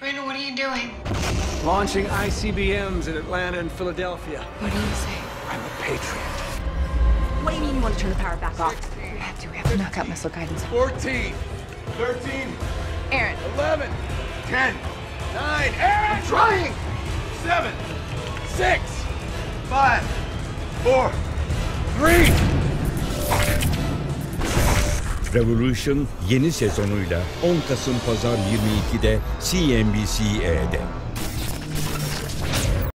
Aaron, what are you doing? Launching ICBMs in Atlanta and Philadelphia. What do you say? I'm a patriot. What do you mean you want to turn the power back off? We have to knock out missile guidance. 14, 13, Aaron. 11, 10, 9, Aaron! I'm trying! 7, 6, 5, 4, 3. Revolution yeni sezonuyla 10 Kasım Pazar 22'de CNBC-E'de.